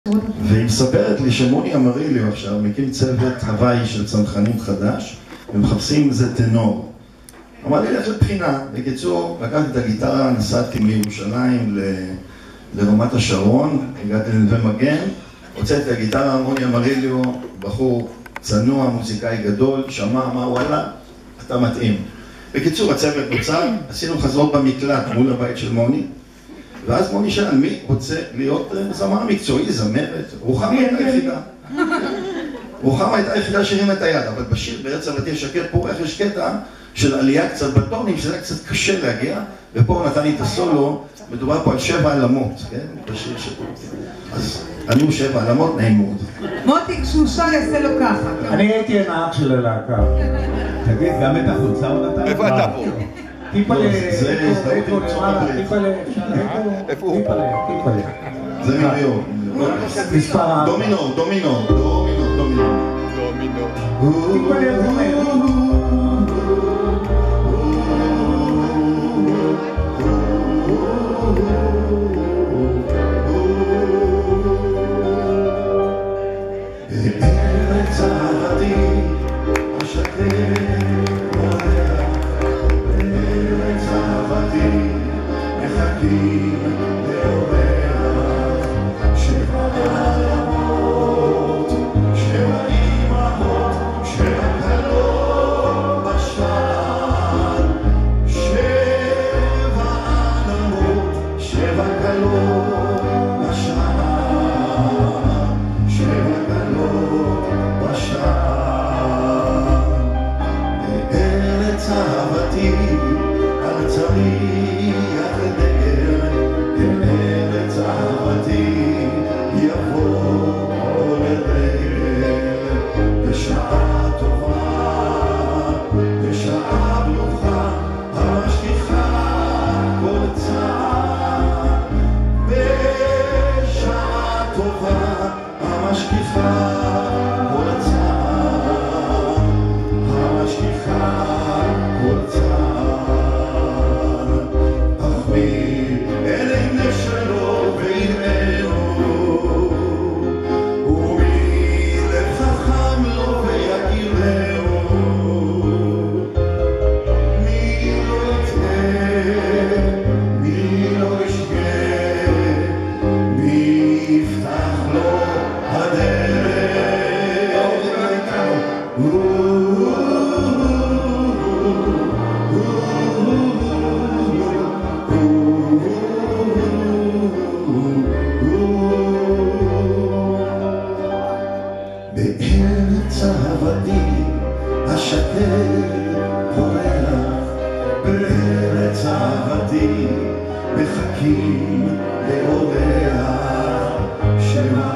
והיא מספרת לי שמוני אמריליו עכשיו מקים צוות הוואי של צנחנים חדש ומחפשים איזה טנור. אמר לי, לך לבחינה. בקיצור, לקחתי את הגיטרה, נסעתי מירושלים לרמת השרון, הגעתי לנווה מגן, הוצאתי את הגיטרה, מוני אמריליו, בחור צנוע, מוזיקאי גדול, שמע, אמר, וואלה, אתה מתאים. בקיצור, הצוות נוצר, עשינו חזרות במקלט מול הבית של מוני, ואז מוני שאל, מי רוצה להיות זמר מקצועי, זמרת? רוחמה הייתה היחידה. רוחמה הייתה היחידה שהרימה את היד, אבל בשיר בארץ אהבתי השקט פורח יש קטע של עלייה קצת בטונים, שזה היה קצת קשה להגיע, ופה הוא נתן לי את הסולו, מדובר פה על 7 עלמות, כן? בשיר שבו. אז אני הוא 7 עלמות, נעים מאוד. מוטי, כשהוא שר יעשה לו ככה. אני הייתי הנהג של הלהקה. תגיד, גם את החולצה הוא נתן? איפה אתה פה? טיפה זה מיליון. דומינו. טיפה בארץ אהבתי השקט פורח, בארץ אהבתי מחכים לאורח, 7 עלמות, 7 אמהות, 7 כלות בשער, 7 עלמות, 7 כלות בשער, 7 כלות בשער. בארץ אהבתי על צריח דגל, בארץ אהבתי יבוא לרגל, בשעה טובה, בשעה ברוכה, המשגיחה כל צער. בשעה טובה, המשגיחה כל צער, המשגיחה כל צער. אך מי אל עיני שלו ועמנו, ומי לב חכם לו ויכירנו, מי לא יטעה, מי לא ישגה, מי יפתח לו הדרך. בארץ אהבתי השקט פורח, בארץ אהבתי מחכים לאורח, 7